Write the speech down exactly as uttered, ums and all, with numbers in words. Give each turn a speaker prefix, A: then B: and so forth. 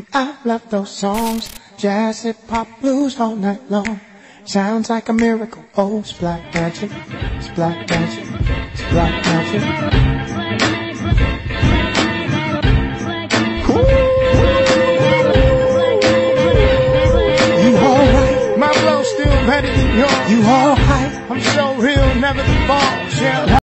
A: I love those songs, jazz, hip hop, blues all night long. Sounds like a miracle. Oh, it's black magic, it's black magic, it's black magic. Ooh. You alright? My flow's still better than yours. You alright? I'm so real, never the boss. Yeah.